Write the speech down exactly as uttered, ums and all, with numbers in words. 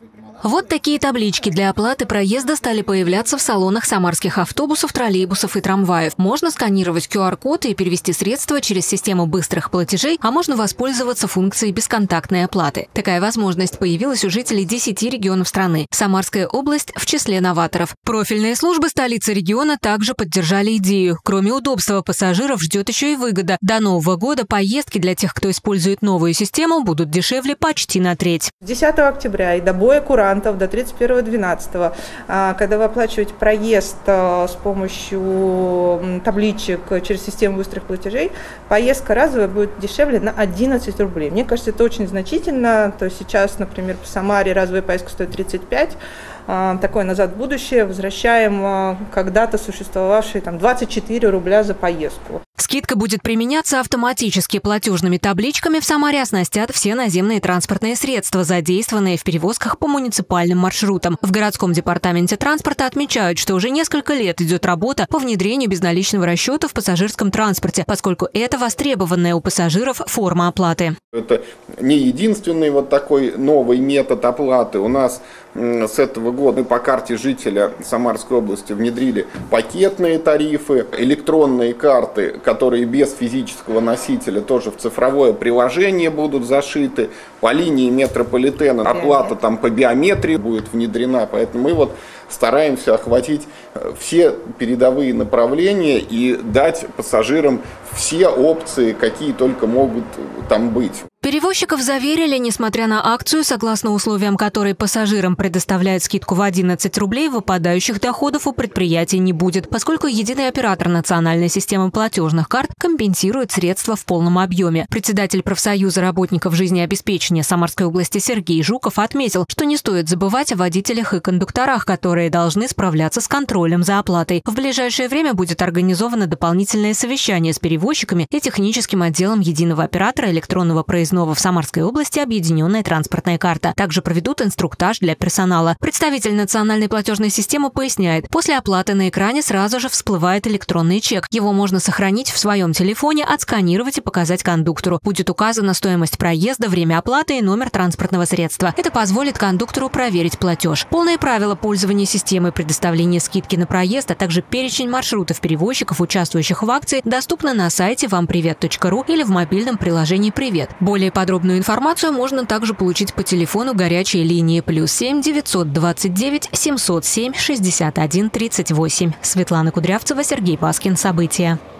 Вот такие таблички для оплаты проезда стали появляться в салонах самарских автобусов, троллейбусов и трамваев. Можно сканировать ку ар код и перевести средства через систему быстрых платежей, а можно воспользоваться функцией бесконтактной оплаты. Такая возможность появилась у жителей десяти регионов страны. Самарская область в числе новаторов. Профильные службы столицы региона также поддержали идею. Кроме удобства пассажиров ждет еще и выгода. До Нового года поездки для тех, кто использует новую систему, будут дешевле почти на треть. С десятого октября и до боя курантов до тридцать первого двенадцатого, когда вы оплачиваете проезд с помощью табличек через систему быстрых платежей, поездка разовая будет дешевле на одиннадцать рублей. Мне кажется, это очень значительно. То есть сейчас, например, по Самаре разовая поездка стоит тридцать пять. Такое назад в будущее возвращаем когда-то существовавшие там двадцать четыре рубля за поездку. Скидка будет применяться автоматически. Платежными табличками в Самаре оснастят все наземные транспортные средства, задействованные в перевозках по муниципальным маршрутам. В городском департаменте транспорта отмечают, что уже несколько лет идет работа по внедрению безналичного расчета в пассажирском транспорте, поскольку это востребованная у пассажиров форма оплаты. Это не единственный вот такой новый метод оплаты. У нас с этого года мы по карте жителя Самарской области внедрили пакетные тарифы, электронные карты, которые без физического носителя тоже в цифровое приложение будут зашиты. По линии метрополитена оплата там по биометрии будет внедрена, поэтому мы вот стараемся охватить все передовые направления и дать пассажирам все опции, какие только могут там быть. Перевозчиков заверили, несмотря на акцию, согласно условиям которой пассажирам предоставляют скидку в одиннадцать рублей, выпадающих доходов у предприятий не будет, поскольку единый оператор национальной системы платежных карт компенсирует средства в полном объеме. Председатель профсоюза работников жизнеобеспечения Самарской области Сергей Жуков отметил, что не стоит забывать о водителях и кондукторах, которые должны справляться с контролем за оплатой. В ближайшее время будет организовано дополнительное совещание с перевозчиками и техническим отделом единого оператора электронного проездного в Самарской области объединенная транспортная карта. Также проведут инструктаж для персонала. Представитель национальной платежной системы поясняет, после оплаты на экране сразу же всплывает электронный чек. Его можно сохранить в своем телефоне, отсканировать и показать кондуктору. Будет указана стоимость проезда, время оплаты и номер транспортного средства. Это позволит кондуктору проверить платеж. Полные правила пользования системой предоставления скидки на проезд, а также перечень маршрутов перевозчиков, участвующих в акции, доступны на сайте вам привет точка ру или в мобильном приложении «Привет». Более подробную информацию можно также получить по телефону горячей линии плюс семь девятьсот двадцать девять семьсот семь шестьдесят один тридцать восемь. Светлана Кудрявцева, Сергей Паскин. События.